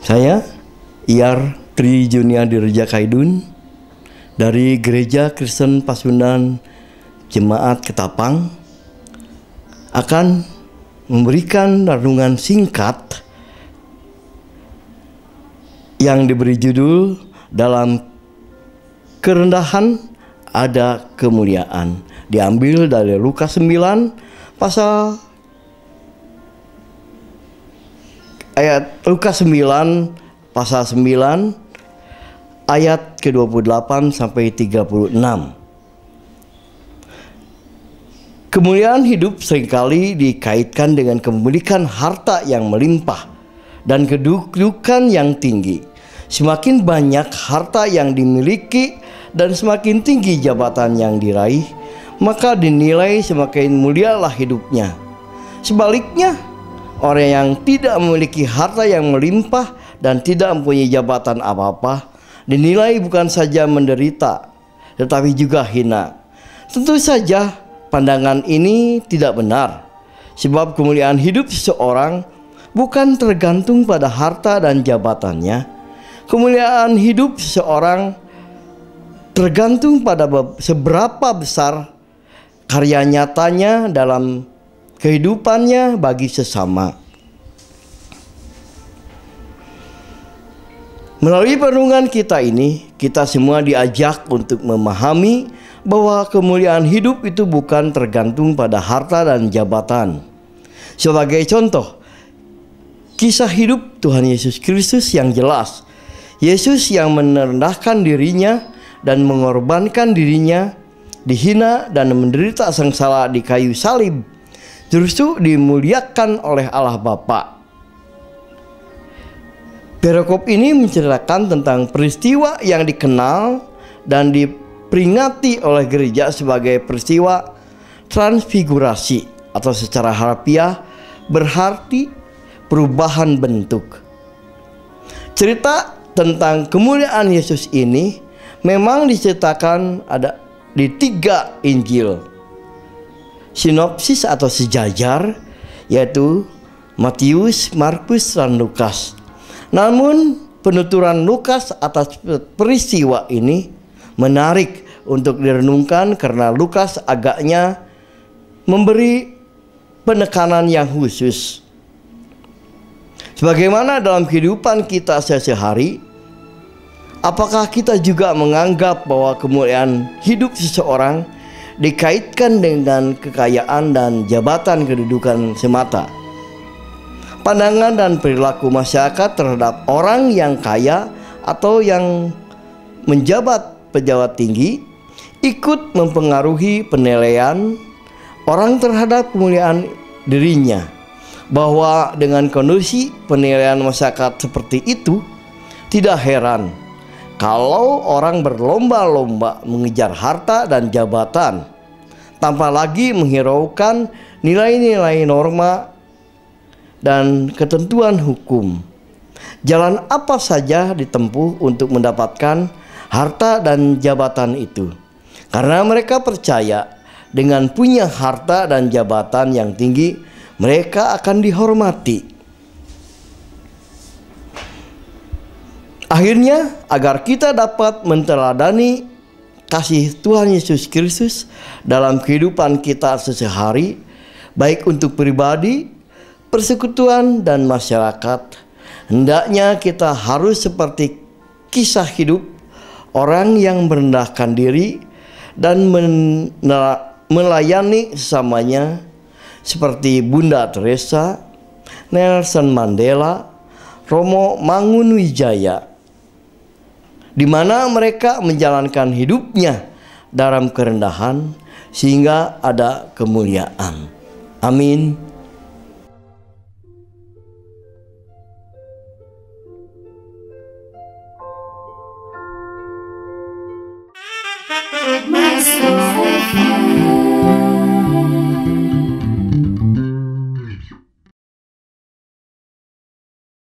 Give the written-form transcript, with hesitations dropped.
Saya Iyar Tri Junia Dirja Kaidun dari Gereja Kristen Pasundan Jemaat Ketapang akan memberikan renungan singkat yang diberi judul dalam kerendahan ada kemuliaan. Diambil dari Lukas 9 pasal Lukas 9 pasal 9 ayat ke-28 sampai 36. Kemuliaan hidup seringkali dikaitkan dengan kepemilikan harta yang melimpah dan kedudukan yang tinggi. Semakin banyak harta yang dimiliki dan semakin tinggi jabatan yang diraih, maka dinilai semakin mulialah hidupnya. Sebaliknya, orang yang tidak memiliki harta yang melimpah dan tidak mempunyai jabatan apa-apa dinilai bukan saja menderita, tetapi juga hina. Tentu saja pandangan ini tidak benar, sebab kemuliaan hidup seseorang bukan tergantung pada harta dan jabatannya. Kemuliaan hidup seseorang tergantung pada seberapa besar karya nyatanya dalam kehidupannya bagi sesama. Melalui perenungan kita ini, kita semua diajak untuk memahami bahwa kemuliaan hidup itu bukan tergantung pada harta dan jabatan. Sebagai contoh, kisah hidup Tuhan Yesus Kristus yang jelas. Yesus yang merendahkan dirinya dan mengorbankan dirinya, dihina dan menderita sengsara di kayu salib, justru dimuliakan oleh Allah Bapa. Perikop ini menceritakan tentang peristiwa yang dikenal dan diperingati oleh gereja sebagai peristiwa transfigurasi, atau secara harfiah berarti perubahan bentuk. Cerita tentang kemuliaan Yesus ini memang diceritakan ada di 3 Injil sinopsis atau sejajar, yaitu Matius, Markus, dan Lukas. Namun penuturan Lukas atas peristiwa ini menarik untuk direnungkan karena Lukas agaknya memberi penekanan yang khusus. Sebagaimana dalam kehidupan kita sehari-hari, apakah kita juga menganggap bahwa kemuliaan hidup seseorang dikaitkan dengan kekayaan dan jabatan kedudukan semata? Pandangan dan perilaku masyarakat terhadap orang yang kaya atau yang menjabat pejabat tinggi ikut mempengaruhi penilaian orang terhadap kemuliaan dirinya. Bahwa dengan kondisi penilaian masyarakat seperti itu, tidak heran kalau orang berlomba-lomba mengejar harta dan jabatan tanpa lagi menghiraukan nilai-nilai norma dan ketentuan hukum. Jalan apa saja ditempuh untuk mendapatkan harta dan jabatan itu, karena mereka percaya dengan punya harta dan jabatan yang tinggi mereka akan dihormati. Akhirnya, agar kita dapat menteladani kasih Tuhan Yesus Kristus dalam kehidupan kita sehari-hari, baik untuk pribadi, persekutuan, dan masyarakat, hendaknya kita harus seperti kisah hidup orang yang merendahkan diri dan melayani sesamanya, seperti Bunda Teresa, Nelson Mandela, Romo Mangunwijaya, di mana mereka menjalankan hidupnya dalam kerendahan sehingga ada kemuliaan. Amin.